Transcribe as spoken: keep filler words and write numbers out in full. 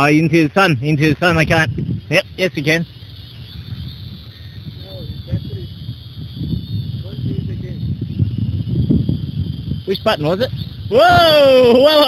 Oh, into the sun, into the sun, I can't. Yep, yes you can. No, the battery. Don't use again. Which button was it? Whoa! Well